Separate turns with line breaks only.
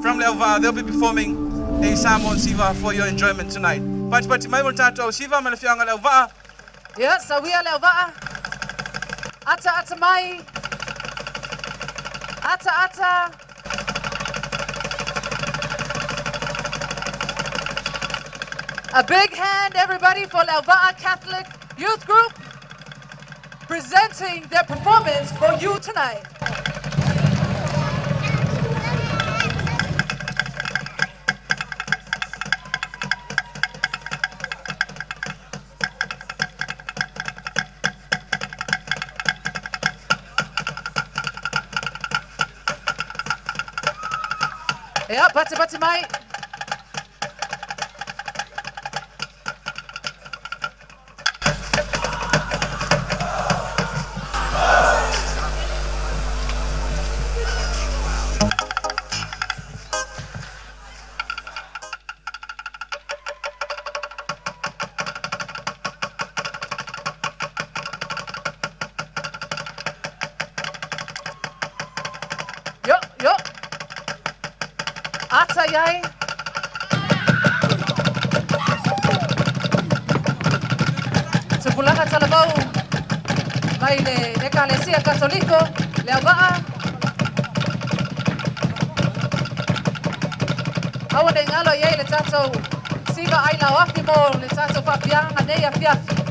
from Leauvaa. They'll be performing a Samoan siva for your enjoyment tonight. Pati mai tatou siva malafianga Leauvaa.
Yeah, so we are Leauvaa. Ata mai. Ata. A big hand, everybody, for Leauvaa Catholic Youth Group presenting their performance for you tonight. Yeah, pati mai. Yo. Ata yai. Tupulanga Autalavou. Mai le Teuila Katoliko of LEAUVA'A. Awa ne ngalo yai le tatou siva ai lau afi mo le tatou whapianga nei a fiafi.